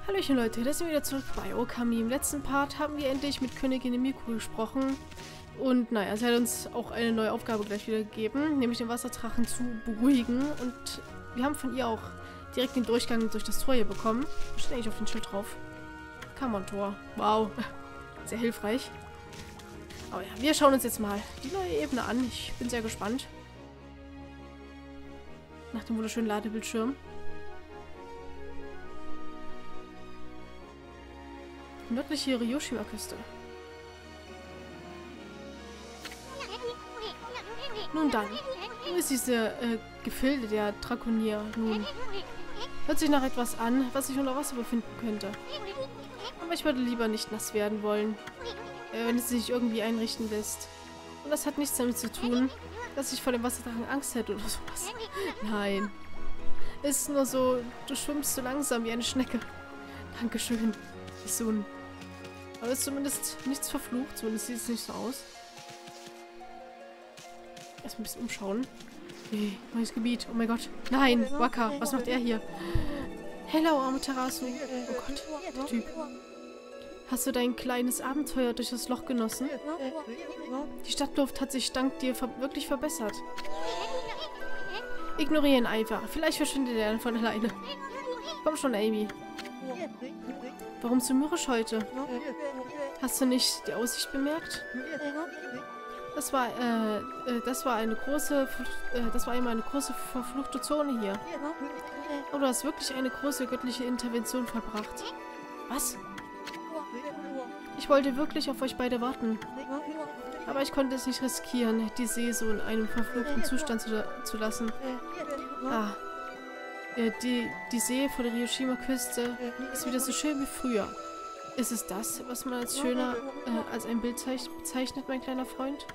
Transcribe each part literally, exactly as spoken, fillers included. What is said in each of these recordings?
Hallöchen Leute, da sind wir wieder zurück bei Okami. Im letzten Part haben wir endlich mit Königin Miku gesprochen. Und naja, sie hat uns auch eine neue Aufgabe gleich wieder gegeben, nämlich den Wasserdrachen zu beruhigen. Und wir haben von ihr auch direkt den Durchgang durch das Tor hier bekommen. Was steht eigentlich auf dem Schild drauf? Kammern-Tor. Wow. Sehr hilfreich. Aber ja, wir schauen uns jetzt mal die neue Ebene an. Ich bin sehr gespannt. Nach dem wunderschönen Ladebildschirm. Nördliche Ryoshima-Küste. Nun dann, wo ist diese äh, Gefilde der Drakonier nun? Hört sich nach etwas an, was sich unter Wasser befinden könnte. Aber ich würde lieber nicht nass werden wollen, äh, wenn es sich irgendwie einrichten lässt. Und das hat nichts damit zu tun, dass ich vor dem Wasserdrachen Angst hätte oder sowas. Nein. Es ist nur so, du schwimmst so langsam wie eine Schnecke. Dankeschön. Isun. Aber es ist zumindest nichts verflucht, zumindest sieht es nicht so aus. Erstmal ein bisschen umschauen. Hey, neues Gebiet. Oh mein Gott. Nein, Waka, was macht er hier? Hello, Amaterasu. Oh Gott, der Typ. Hast du dein kleines Abenteuer durch das Loch genossen? Die Stadtluft hat sich dank dir ver wirklich verbessert. Ignoriere ihn einfach. Vielleicht verschwindet er dann von alleine. Komm schon, Amy. Warum so mürrisch heute? Hast du nicht die Aussicht bemerkt? Das war, äh, äh, das war eine große, äh, das war einmal eine große verfluchte Zone hier. Aber du hast wirklich eine große göttliche Intervention vollbracht. Was? Ich wollte wirklich auf euch beide warten. Aber ich konnte es nicht riskieren, die See so in einem verfluchten Zustand zu, zu lassen. Ah. Äh, die, die See vor der Ryoshima-Küste ist wieder so schön wie früher. Ist es das, was man als schöner, äh, als ein Bild bezeichnet, mein kleiner Freund?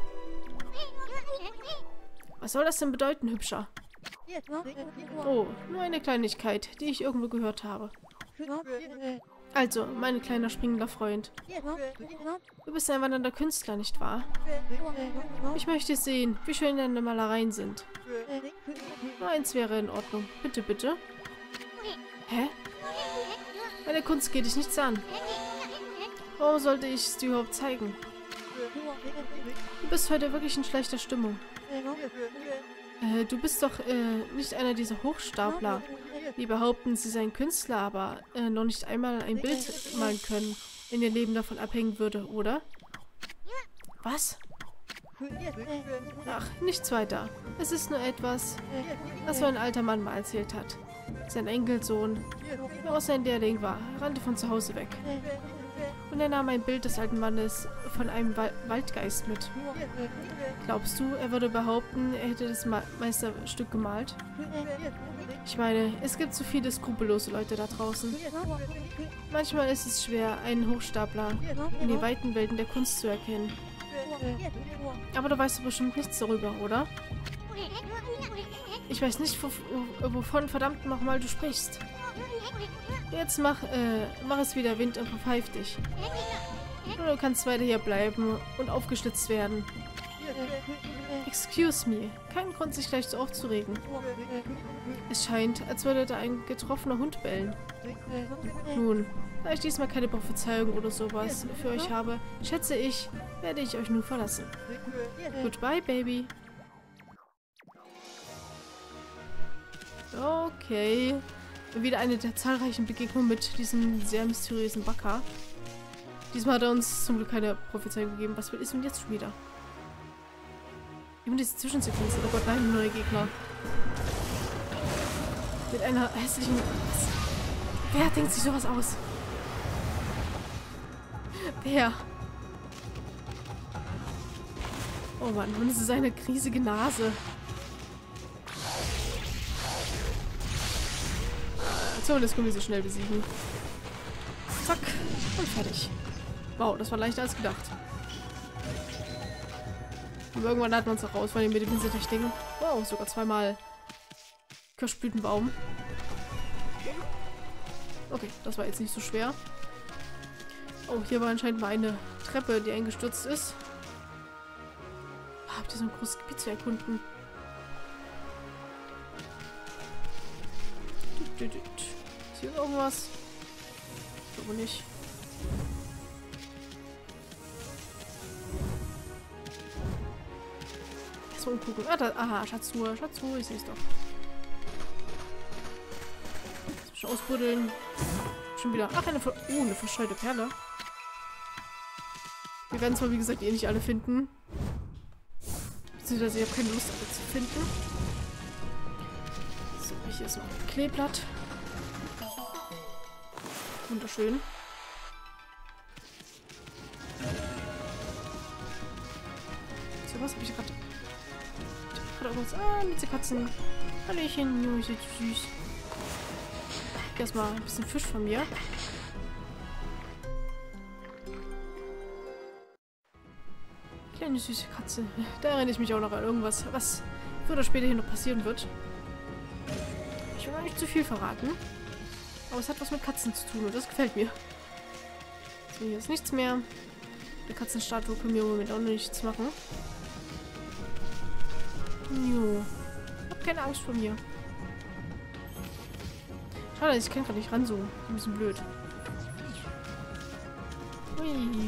Was soll das denn bedeuten, Hübscher? Oh, nur eine Kleinigkeit, die ich irgendwo gehört habe. Also, mein kleiner springender Freund. Du bist ein wandernder Künstler, nicht wahr? Ich möchte sehen, wie schön deine Malereien sind. Nur eins wäre in Ordnung. Bitte, bitte. Hä? Meine Kunst geht dich nichts an. Warum sollte ich es dir überhaupt zeigen? Du bist heute wirklich in schlechter Stimmung. Äh, du bist doch äh, nicht einer dieser Hochstapler, die behaupten, sie seien Künstler, aber äh, noch nicht einmal ein Bild malen können, wenn ihr Leben davon abhängen würde, oder? Was? Ach, nichts weiter. Es ist nur etwas, was so ein alter Mann mal erzählt hat. Sein Enkelsohn, der aus sein Lehrling war, rannte von zu Hause weg. Und er nahm ein Bild des alten Mannes von einem Wa- Waldgeist mit. Glaubst du, er würde behaupten, er hätte das Ma Meisterstück gemalt? Ich meine, es gibt so viele skrupellose Leute da draußen. Manchmal ist es schwer, einen Hochstapler in den weiten Welten der Kunst zu erkennen. Aber du weißt bestimmt nichts darüber, oder? Ich weiß nicht, wovon verdammt nochmal du sprichst. Jetzt mach, äh, mach es wieder Wind und verpfeif dich. Oder du kannst weiter hier bleiben und aufgeschlitzt werden. Excuse me. Kein Grund, sich gleich so aufzuregen. Es scheint, als würde da ein getroffener Hund bellen. Nun, da ich diesmal keine Prophezeiung oder sowas für euch habe, schätze ich, werde ich euch nun verlassen. Goodbye, Baby. Okay. Wieder eine der zahlreichen Begegnungen mit diesem sehr mysteriösen Waka. Diesmal hat er uns zum Glück keine Prophezeiung gegeben. Was ist denn jetzt schon wieder? Immer diese Zwischensequenzen. Oh Gott, nein, neue Gegner. Mit einer hässlichen... Was? Wer denkt sich sowas aus? Wer? Oh Mann, und es ist eine riesige Nase. So, das können wir so schnell besiegen. Zack. Und fertig. Wow, das war leichter als gedacht. Und irgendwann hat man es auch raus von den Medizinetechniken. Wow, sogar zweimal Kirschblütenbaum. Okay, das war jetzt nicht so schwer. Oh, hier war anscheinend mal eine Treppe, die eingestürzt ist. Habt ihr so ein großes Gebiet zu erkunden? Ist hier irgendwas? Ich glaube nicht. Erstmal umgucken. Ah, da, aha, Schatztruhe, Schatztruhe, ich sehe es doch. Jetzt schon ausbuddeln. Schon wieder. Ach, eine, Ver oh, eine verstreute Perle. Wir werden zwar, wie gesagt, eh nicht alle finden. Beziehungsweise ich habe keine Lust, alle zu finden. So, hier ist noch ein Kleeblatt. Wunderschön. So, was habe ich gerade? Ich habe gerade irgendwas. Ah, Miezekatzen. Hallöchen, oh, ihr seid süß. Erstmal ein bisschen Fisch von mir. Kleine süße Katze. Da erinnere ich mich auch noch an irgendwas, was früher oder später hier noch passieren wird. Ich will noch nicht zu viel verraten. Aber es hat was mit Katzen zu tun und das gefällt mir. So, hier ist nichts mehr. Der Katzenstatue können wir im Moment auch noch nichts machen. Jo. Hab keine Angst vor mir. Schade, ich kann gerade nicht ranzoomen. Ein bisschen blöd. Hui.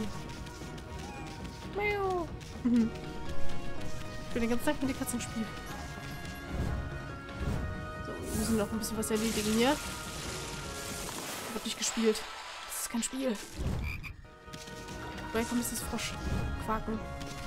Miau. Ich bin den ganzen Tag mit den Katzen spielen. So, wir müssen noch ein bisschen was erledigen hier. Wird nicht gespielt. Das ist kein Spiel. Woher kommt jetzt das Frosch? Quaken.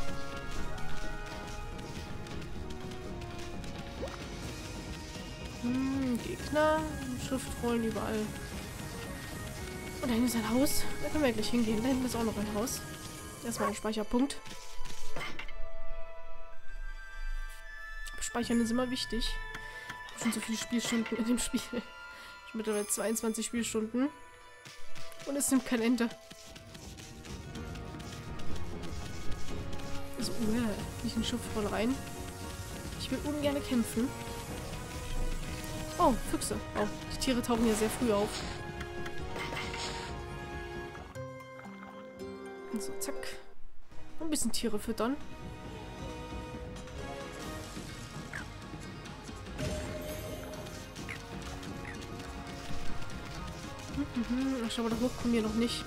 Hm, Gegner. Schriftrollen überall. Und da hinten ist ein Haus. Da können wir gleich hingehen. Da hinten ist auch noch ein Haus. Erstmal ein Speicherpunkt. Speichern ist immer wichtig. Ich habe schon so viele Spielstunden in dem Spiel. Ich habe mittlerweile zweiundzwanzig Spielstunden. Und es nimmt kein Ende. Also, uh, nicht in den Schiff voll rein. Ich will ungern kämpfen. Oh, Füchse. Oh, die Tiere tauchen ja sehr früh auf. Und so, zack. Ein bisschen Tiere füttern. Mhm, ach, schau mal, da hoch kommen wir noch nicht.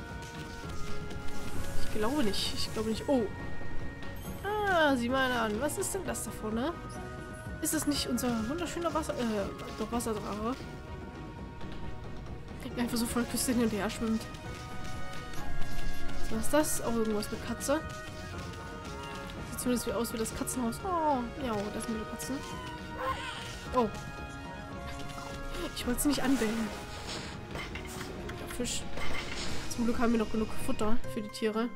Ich glaube nicht. Ich glaube nicht. Oh. Ah, sieh mal an. Was ist denn das da vorne? Ist es nicht unser wunderschöner Wasser... Äh, doch Wasserdrache? Der einfach so voll Küste hin und her schwimmt. Was ist das? Auch irgendwas mit Katze. Sieht zumindest wie aus wie das Katzenhaus. Oh, ja, das sind die Katzen. Oh. Ich wollte sie nicht anbellen. Der Fisch. Zum Glück haben wir noch genug Futter für die Tiere.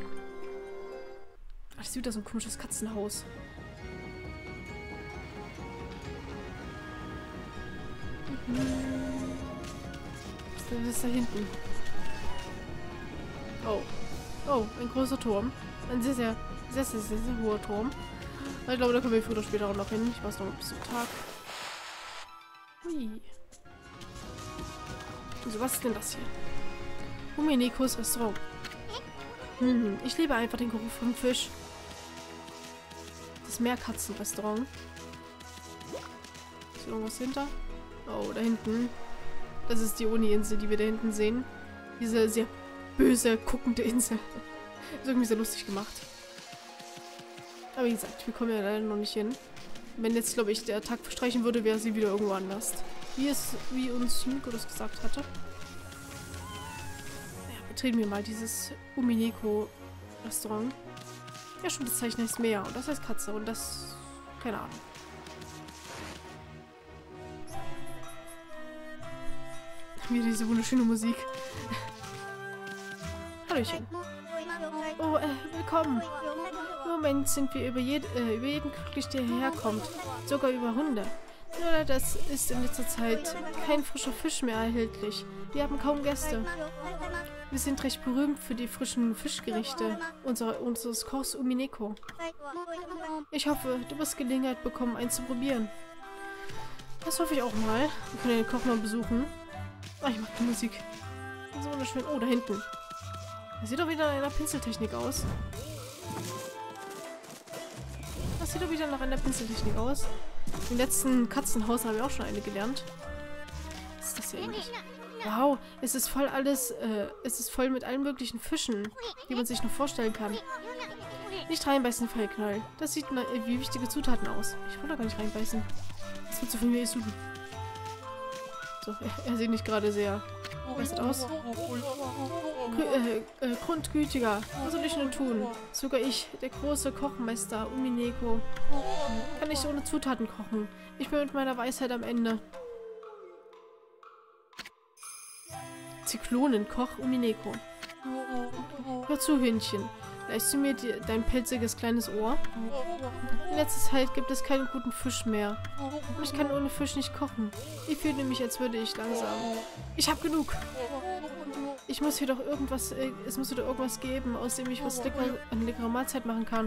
Ach, das ist wieder so ein komisches Katzenhaus. Was ist da hinten? Oh. Oh, ein großer Turm. Ein sehr, sehr, sehr, sehr, sehr, sehr hoher Turm. Ich glaube, da kommen wir früher oder später auch noch hin. Ich weiß noch bis zum Tag. Hui. Also, was ist denn das hier? Uminekos Restaurant. Hm, ich liebe einfach den Geruch vom Fisch. Das Meerkatzenrestaurant. Ist hier irgendwas hinter? Oh, da hinten. Das ist die Uni-Insel, die wir da hinten sehen. Diese sehr böse, guckende Insel. Ist irgendwie sehr lustig gemacht. Aber wie gesagt, wir kommen ja leider noch nicht hin. Wenn jetzt, glaube ich, der Tag verstreichen würde, wäre sie wieder irgendwo anders. Wie es, wie uns Miko das gesagt hatte. Ja, betreten wir mal dieses Umineko-Restaurant. Ja, schon, das Zeichen heißt Meer und das heißt Katze und das... keine Ahnung. Wieder diese wunderschöne Musik. Hallöchen. Oh, äh, willkommen. Im Moment sind wir über, jed äh, über jeden glücklich, der hierher kommt. Sogar über Hunde. Nur leider ist in letzter Zeit kein frischer Fisch mehr erhältlich. Wir haben kaum Gäste. Wir sind recht berühmt für die frischen Fischgerichte unserer, unseres Kochs Umineko. Ich hoffe, du wirst Gelegenheit bekommen, eins zu probieren. Das hoffe ich auch mal. Wir können den Koch mal besuchen. Ah, ich mag die Musik. So wunderschön. Oh, da hinten. Das sieht doch wieder nach einer Pinseltechnik aus. Das sieht doch wieder nach einer Pinseltechnik aus. Im letzten Katzenhaus haben wir auch schon eine gelernt. Was ist das ist ja ähnlich. Wow, es ist voll alles, äh, es ist voll mit allen möglichen Fischen, die man sich noch vorstellen kann. Nicht reinbeißen, Feuerknall. Das sieht na, wie wichtige Zutaten aus. Ich wollte gar nicht reinbeißen. Das wird so viel mehr suchen. So, er, er sieht nicht gerade sehr begeistert aus. Grü äh, äh, Grundgütiger, was soll ich nun tun? Sogar ich, der große Kochmeister Umineko, kann nicht ohne Zutaten kochen. Ich bin mit meiner Weisheit am Ende. Zyklonen-Koch Umineko. Hör zu, Hündchen. Leihst du mir die, dein pelziges kleines Ohr? In letzter Zeit gibt es keinen guten Fisch mehr. Und ich kann ohne Fisch nicht kochen. Ich fühle mich, als würde ich langsam. Ich hab genug. Ich muss hier doch irgendwas, äh, es muss wieder irgendwas geben, aus dem ich was lecker, eine leckere Mahlzeit machen kann.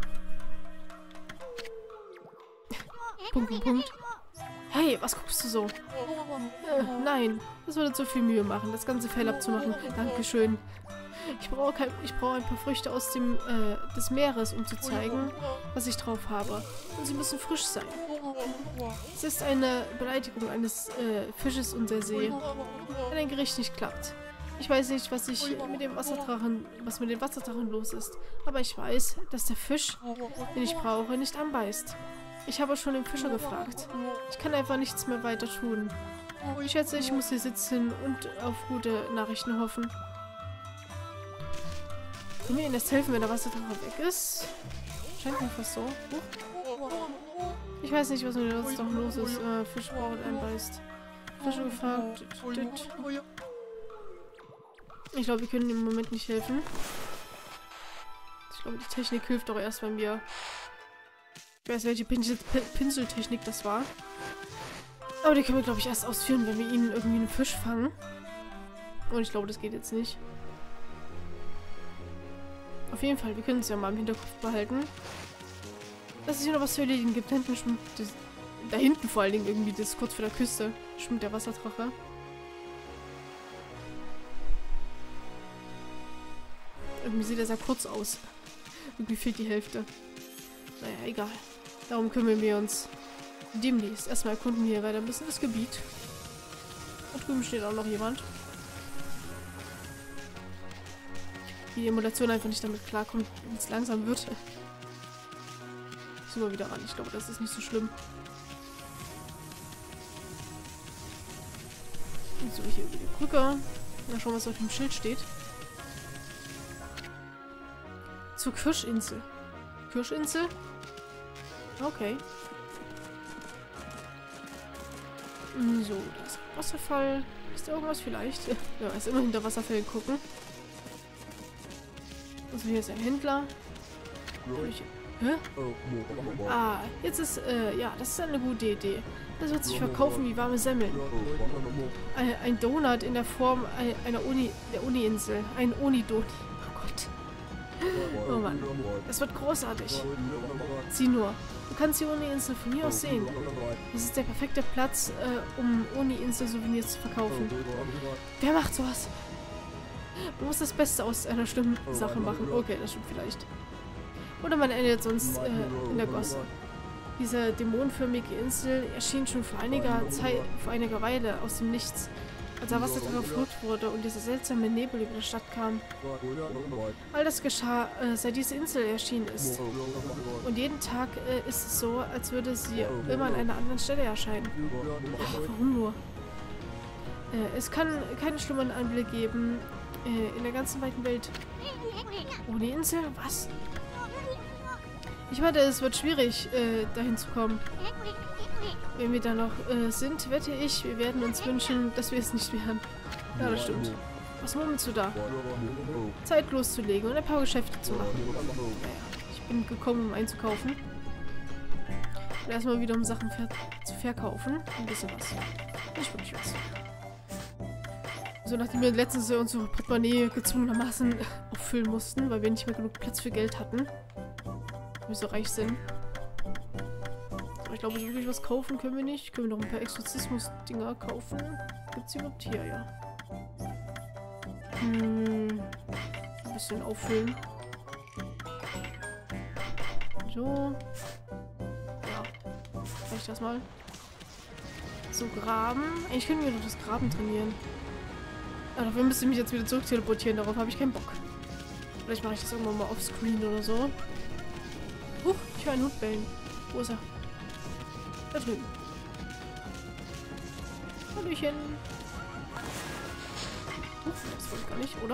Punkt, Punkt, Punkt. Hey, was guckst du so? Äh, nein, das würde zu viel Mühe machen, das ganze Fell abzumachen. Dankeschön. Ich brauche kein, ich brauche ein paar Früchte aus dem äh, des Meeres, um zu zeigen, was ich drauf habe. Und sie müssen frisch sein. Es ist eine Beleidigung eines äh, Fisches und der See, wenn ein Gericht nicht klappt. Ich weiß nicht, was ich mit dem Wasserdrachen, was mit dem Wasserdrachen los ist, aber ich weiß, dass der Fisch, den ich brauche, nicht anbeißt. Ich habe schon den Fischer gefragt. Ich kann einfach nichts mehr weiter tun. Ich schätze, ich muss hier sitzen und auf gute Nachrichten hoffen. Können wir ihnen erst helfen, wenn der Wasserdrache weg ist? Scheint mir fast so. Huch. Ich weiß nicht, was mit dem Wasserdrachen los ist. Äh, Fisch braucht einbeißt. Fische gefragt. Ich glaube, wir können im Moment nicht helfen. Ich glaube, die Technik hilft auch erst, wenn wir... Ich weiß, welche Pinsel Pinseltechnik das war. Aber die können wir, glaube ich, erst ausführen, wenn wir ihnen irgendwie einen Fisch fangen. Und ich glaube, das geht jetzt nicht. Auf jeden Fall, wir können es ja mal im Hinterkopf behalten. Dass es hier noch was zu erledigen gibt. Da hinten schwimmt das, da hinten vor allen Dingen irgendwie, das kurz vor der Küste, schwimmt der Wasserdrache. Irgendwie sieht er sehr kurz aus. Irgendwie fehlt die Hälfte. Naja, egal. Darum kümmern wir uns demnächst. Erstmal erkunden wir hier weiter ein bisschen das Gebiet. Da drüben steht auch noch jemand. Die Emulation einfach nicht damit klarkommt, wenn es langsam wird. Sind wir wieder ran. Ich glaube, das ist nicht so schlimm. Und so, hier über die Brücke. Mal schauen, was auf dem Schild steht. Zur Kirschinsel. Kirschinsel? Okay. So, da ist ein Wasserfall. Ist da irgendwas vielleicht? Ja, ist immer hinter Wasserfällen gucken. Also hier ist ein Händler. Ich, hä? Ah, jetzt ist, äh, ja, das ist eine gute Idee. Das wird sich verkaufen wie warme Semmeln. Ein, ein Donut in der Form einer Uni, der Uni-Insel. Ein Uni-Donut. Oh Gott. Oh Mann. Das wird großartig. Sieh nur. Du kannst die Uni-Insel von hier aus sehen. Das ist der perfekte Platz, äh, um Uni-Insel-Souvenirs zu verkaufen. Wer macht sowas? Man muss das Beste aus einer schlimmen Sache machen. Okay, das stimmt vielleicht. Oder man endet sonst äh, in der Gosse. Diese dämonenförmige Insel erschien schon vor einiger Zeit, vor einiger Weile aus dem Nichts, als der Wasserdrache Flut wurde und dieser seltsame Nebel über die Stadt kam. All das geschah, äh, seit diese Insel erschienen ist. Und jeden Tag äh, ist es so, als würde sie immer an einer anderen Stelle erscheinen. Ach, warum nur? Äh, es kann keine schlimmeren Anblicke geben äh, in der ganzen weiten Welt. Ohne Insel? Was? Ich meine, es wird schwierig, äh, dahin zu kommen. Wenn wir da noch äh, sind, wette ich, wir werden uns wünschen, dass wir es nicht wären. Ja, das stimmt. Was murmelst du da? Zeit loszulegen und ein paar Geschäfte zu machen. Naja, ich bin gekommen, um einzukaufen. Und erstmal wieder, um Sachen ver zu verkaufen. Ein bisschen was. Nicht wirklich was. So, nachdem wir letztens unsere Portemonnaie gezwungenermaßen auffüllen mussten, weil wir nicht mehr genug Platz für Geld hatten. Wir so reich sind. Aber ich glaube, so wirklich was kaufen können wir nicht. Können wir noch ein paar Exorzismus-Dinger kaufen? Gibt es überhaupt hier, ja. Hm. Ein bisschen auffüllen. So. Ja. Reicht das mal? so Graben. Eigentlich können wir doch das Graben trainieren. Aber dafür müsste ich mich jetzt wieder zurück teleportieren. Darauf habe ich keinen Bock. Vielleicht mache ich das irgendwann mal offscreen oder so. Huch, ich höre einen Hund bellen. Wo ist er? Da drüben. Hallöchen. Huch, das wollte ich gar nicht, oder?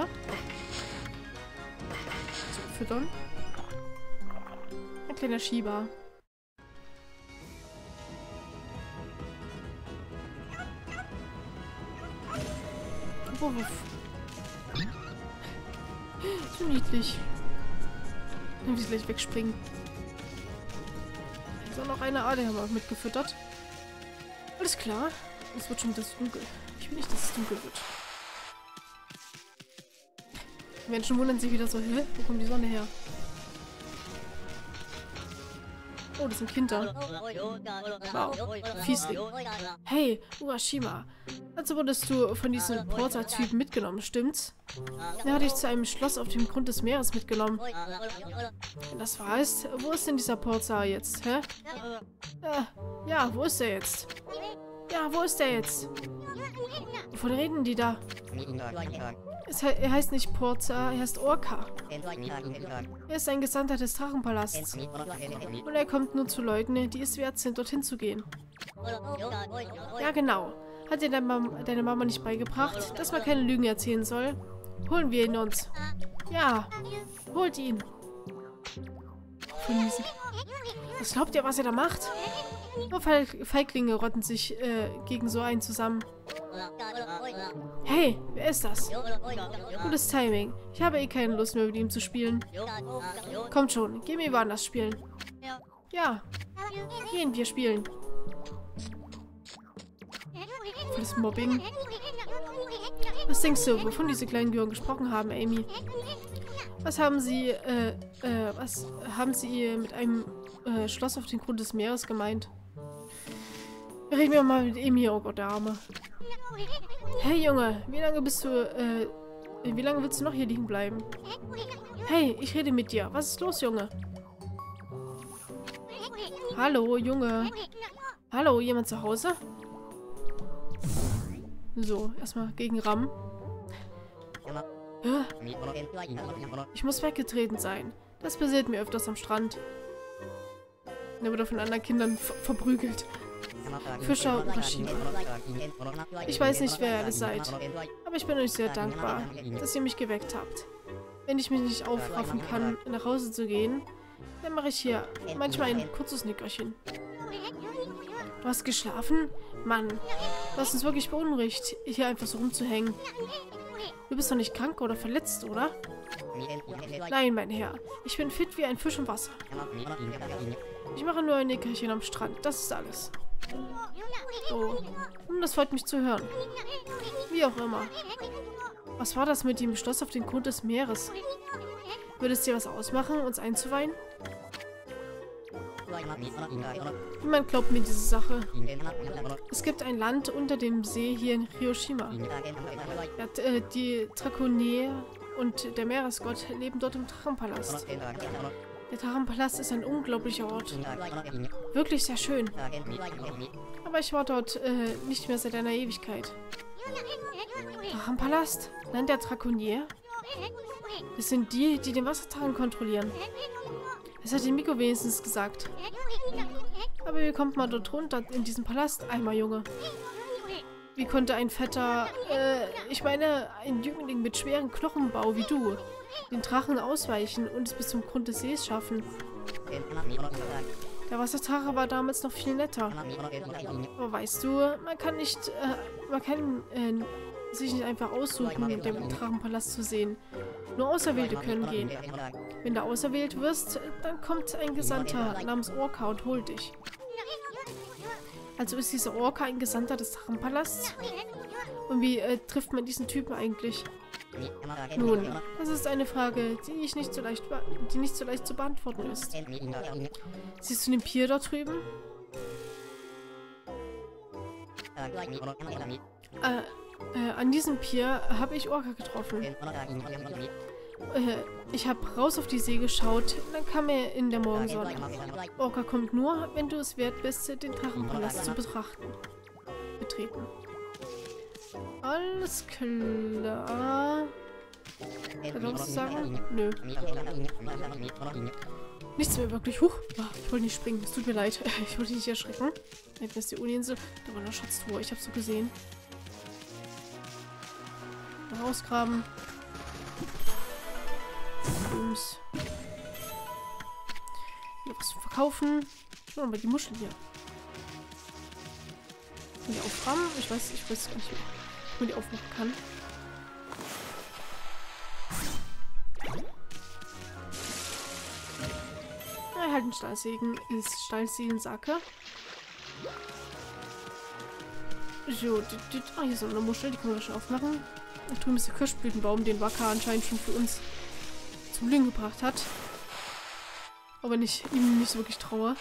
So, füttern. Ein kleiner Schieber. Wuff. So niedlich. Dann will ich gleich wegspringen. Ist auch noch eine A, die haben wir mitgefüttert. Alles klar. Es wird schon wieder dunkel. Ich will nicht, dass es dunkel wird. Die Menschen wundern sich wieder so, hä? Wo kommt die Sonne her? Oh, das sind Kinder. Wow, Fiesling. Hey, Urashima. Also wurdest du von diesem Porter-Typen mitgenommen, stimmt's? Er hat dich zu einem Schloss auf dem Grund des Meeres mitgenommen. Wenn das wahr ist, wo ist denn dieser Porter jetzt, hä? Äh, ja, wo ist er jetzt? Ja, wo ist er jetzt? Wovon reden die da? Es he er heißt nicht Porter, er heißt Orca. Er ist ein Gesandter des Drachenpalasts. Und er kommt nur zu Leuten, die es wert sind, dorthin zu gehen. Ja, genau. Hat dir deine, Mam deine Mama nicht beigebracht, dass man keine Lügen erzählen soll? Holen wir ihn uns. Ja, holt ihn. Was glaubt ihr, was er da macht? Nur Feiglinge rotten sich äh, gegen so einen zusammen. Hey, wer ist das? Gutes Timing. Ich habe eh keine Lust mehr mit ihm zu spielen. Kommt schon, gehen wir woanders spielen. Ja, gehen wir spielen. Das Mobbing. Was denkst du, wovon diese kleinen Jungen gesprochen haben, Amy? Was haben sie, äh, äh, was haben sie mit einem äh, Schloss auf den Grund des Meeres gemeint? Reden wir mal mit Amy, oh Gott, der Arme. Hey Junge, wie lange bist du, äh, wie lange willst du noch hier liegen bleiben? Hey, ich rede mit dir. Was ist los, Junge? Hallo, Junge. Hallo, jemand zu Hause? So, erstmal gegen Ram. Ich muss weggetreten sein. Das passiert mir öfters am Strand. Er wurde von anderen Kindern ver verprügelt. Fischer Urashima. Ich weiß nicht, wer ihr alle seid, aber ich bin euch sehr dankbar, dass ihr mich geweckt habt. Wenn ich mich nicht aufraffen kann, nach Hause zu gehen, dann mache ich hier manchmal ein kurzes Nickerchen. Du hast geschlafen? Mann, du hast uns wirklich beunruhigt, hier einfach so rumzuhängen. Du bist doch nicht krank oder verletzt, oder? Nein, mein Herr. Ich bin fit wie ein Fisch im Wasser. Ich mache nur ein Nickerchen am Strand. Das ist alles. Oh, das freut mich zu hören. Wie auch immer. Was war das mit dem Schloss auf den Grund des Meeres? Würde es dir was ausmachen, uns einzuweihen? Niemand glaubt mir diese Sache. Es gibt ein Land unter dem See hier in Hiroshima. Ja, äh, die Draconer und der Meeresgott leben dort im Drachenpalast. Der Drachenpalast ist ein unglaublicher Ort. Wirklich sehr schön. Aber ich war dort äh, nicht mehr seit einer Ewigkeit. Drachenpalast? Land der Draconer? Das sind die, die den Wasserdrachen kontrollieren. Das hat die Miko wenigstens gesagt. Aber wie kommt man dort runter in diesen Palast? Einmal, Junge. Wie konnte ein fetter, äh, ich meine, ein Jüngling mit schwerem Knochenbau wie du den Drachen ausweichen und es bis zum Grund des Sees schaffen? Der Wasserdrache war damals noch viel netter. Aber weißt du, man kann nicht, äh, man kann äh, sich nicht einfach aussuchen, den Drachenpalast zu sehen. Nur Auserwählte können gehen. Wenn du auserwählt wirst, dann kommt ein Gesandter namens Orca und holt dich. Also ist dieser Orca ein Gesandter des Drachenpalasts? Und wie äh, trifft man diesen Typen eigentlich? Nun, das ist eine Frage, die, ich nicht so leicht die nicht so leicht zu beantworten ist. Siehst du den Pier dort drüben? Äh, äh, an diesem Pier habe ich Orca getroffen. Äh, ich habe raus auf die See geschaut, dann kam er in der Morgensonne. Orca kommt nur, wenn du es wert bist, den Drachenpalast zu betrachten. betreten. Alles klar. Kann ich was sagen? Nö. Nichts mehr wirklich. Huch, ich wollte nicht springen. Es tut mir leid. Ich wollte dich nicht erschrecken. Da hinten ist die Uniinsel. Da war eine Schatztruhe. Ich habe so gesehen. Rausgraben. Bums. Hier was zu verkaufen. Schau mal die Muscheln hier. Kann die aufgraben? Ich weiß, ich weiß gar nicht, wie man die aufmachen kann. Na, halt ein Stahlsegen ist Stahlsegensacke. So, ah, hier ist noch eine Muschel, die können wir schon aufmachen. Da drüben ist der Kirschblütenbaum, den Waka anscheinend schon für uns zum Blühen gebracht hat. Aber wenn ich ihm nicht so wirklich traue.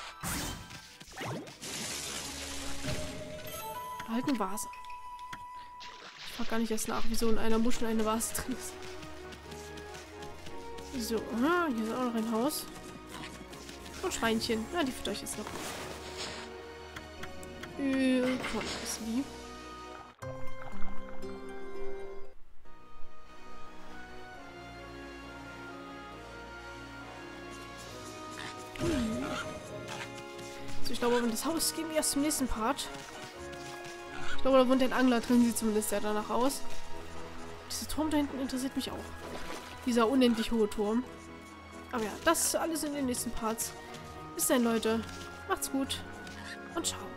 Halt eine Vase. Ich frage gar nicht erst nach, wieso in einer Muschel eine Vase drin ist. So, aha, hier ist auch noch ein Haus. Und Schweinchen. Na, die fütter ich jetzt noch. Äh, komm, ist wie. So, ich glaube, in das Haus gehen wir erst zum nächsten Part. Ich glaube, da wohnt ein Angler drin, sieht zumindest sehr danach aus. Dieser Turm da hinten interessiert mich auch. Dieser unendlich hohe Turm. Aber ja, das alles in den nächsten Parts. Bis dann, Leute. Macht's gut und ciao.